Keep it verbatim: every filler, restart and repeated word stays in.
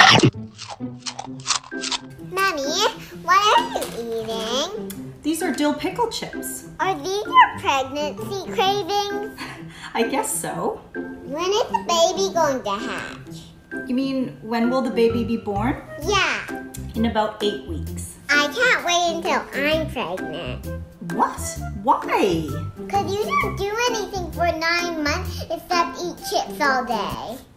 Mommy, what are you eating? These are dill pickle chips. Are these your pregnancy cravings? I guess so. When is the baby going to hatch? You mean, when will the baby be born? Yeah. In about eight weeks. I can't wait until I'm pregnant. What? Why? Because you don't do anything for nine months except eat chips all day.